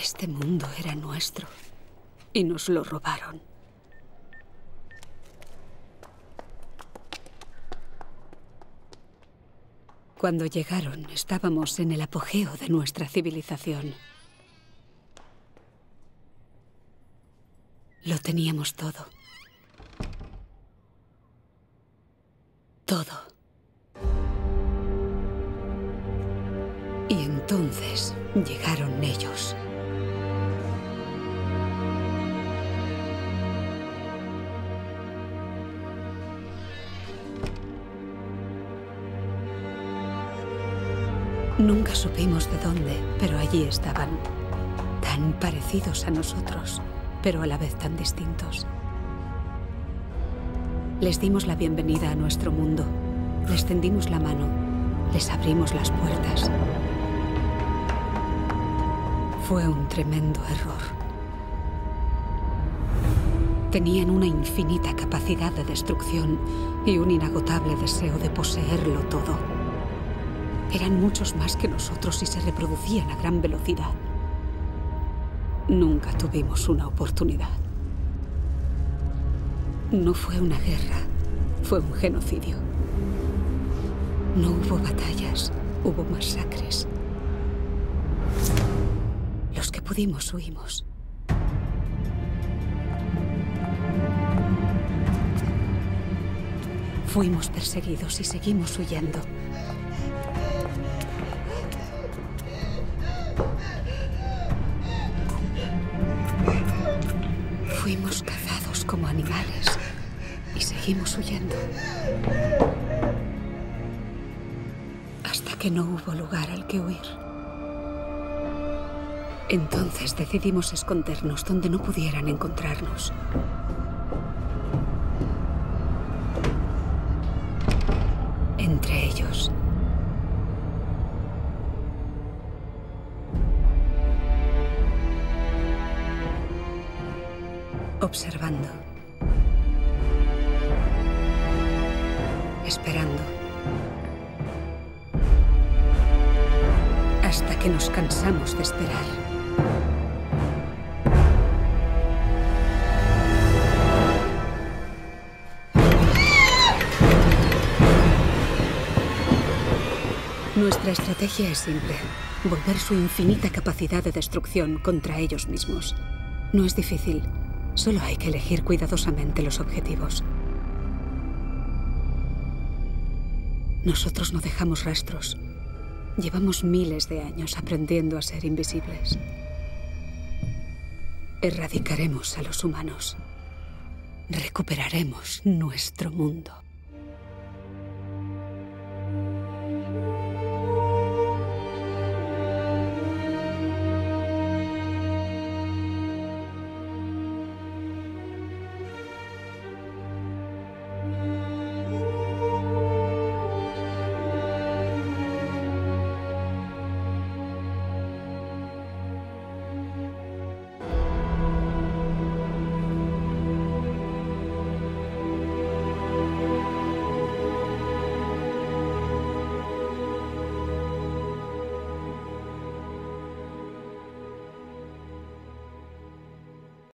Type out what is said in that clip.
Este mundo era nuestro y nos lo robaron. Cuando llegaron, estábamos en el apogeo de nuestra civilización. Lo teníamos todo. Todo. Y entonces llegaron ellos. Nunca supimos de dónde, pero allí estaban. Tan parecidos a nosotros, pero a la vez tan distintos. Les dimos la bienvenida a nuestro mundo. Les tendimos la mano. Les abrimos las puertas. Fue un tremendo error. Tenían una infinita capacidad de destrucción y un inagotable deseo de poseerlo todo. Eran muchos más que nosotros y se reproducían a gran velocidad. Nunca tuvimos una oportunidad. No fue una guerra, fue un genocidio. No hubo batallas, hubo masacres. Los que pudimos huimos. Fuimos perseguidos y seguimos huyendo. Fuimos cazados como animales y seguimos huyendo. Hasta que no hubo lugar al que huir. Entonces decidimos escondernos donde no pudieran encontrarnos. Entre ellos. Observando. Esperando. Hasta que nos cansamos de esperar. Nuestra estrategia es simple. Volver su infinita capacidad de destrucción contra ellos mismos. No es difícil. Solo hay que elegir cuidadosamente los objetivos. Nosotros no dejamos rastros. Llevamos miles de años aprendiendo a ser invisibles. Erradicaremos a los humanos. Recuperaremos nuestro mundo.